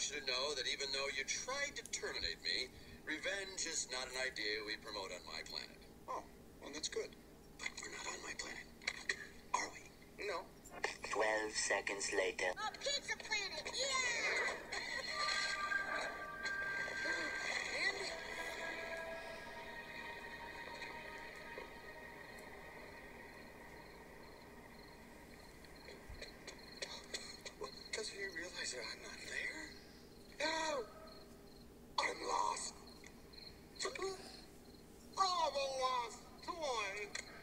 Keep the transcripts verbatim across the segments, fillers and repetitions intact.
want you to know that even though you tried to terminate me, revenge is not an idea we promote on my planet. Oh, well, that's good. But we're not on my planet, are we? No. Twelve seconds later. Oh, Pizza Planet, yeah! Andy? Well, doesn't he realize that I'm not there? No! I'm lost. Oh, the lost toy.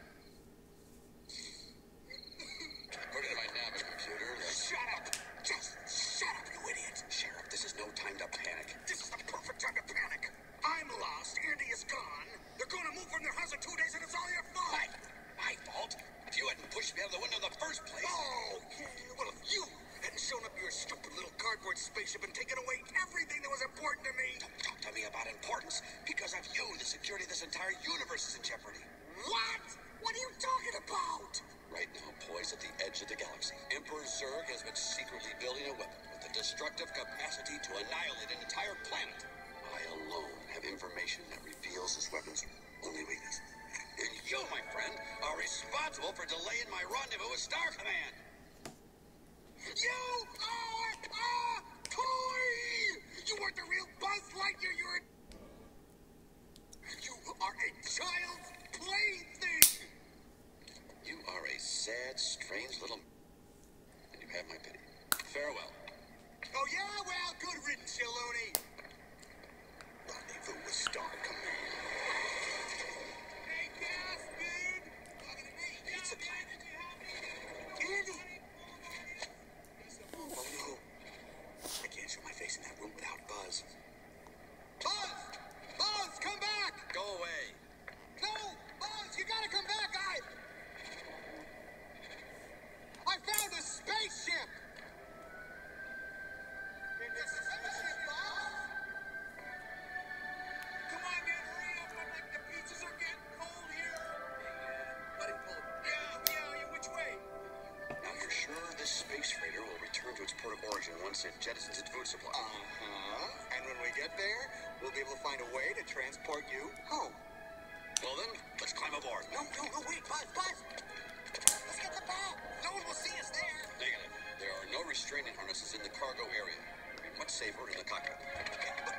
According to my Navic computer, that's... Shut up! Just shut up, you idiot! Sheriff, this is no time to panic. This is the perfect time to panic. I'm lost. Andy is gone. They're going to move from their house in two days, and it's all your fault. My, my fault? If you hadn't pushed me out of the window in the first place... Oh, yeah. Well, if you hadn't shown up your stupid little cardboard spaceship and taken away everything that was important to me. Don't talk to me about importance. Because of you, the security of this entire universe is in jeopardy. What? What are you talking about? Right now, poised at the edge of the galaxy, Emperor Zurg has been secretly building a weapon with the destructive capacity to annihilate an entire planet. I alone have information that reveals this weapon's only weakness. And you, my friend, are responsible for delaying my rendezvous with Star Command. You are a toy! You weren't the real Buzz Lightyear, you're a... You are a child's plaything! You are a sad, strange little... and you have my pity. Farewell. Oh, yeah? Well, good riddance, you loony. Rendezvous with Star Command. Hey, gas, dude! Pizza Planet. Andy! Oh, no. I can't show my face in that room without Buzz. Buzz! Buzz, come back! Go away. No! Buzz, you gotta come back! I... I found a spaceship! It's a spaceship, Buzz! Come on, man, hurry up! I'm like, the pizzas are getting cold here! Buddy, pull it. Yeah, yeah, yeah, which way? Now you're sure this space freighter will return to its port of origin once it jettisons its food supply? Uh-huh. And when we get there, we'll be able to find a way to transport you home. Well then, let's climb aboard. No, no, no, wait, Buzz, Buzz! Let's get the ball! No one will see us there! Negative. There are no restraining harnesses in the cargo area. It'll be much safer in the cockpit. Okay, but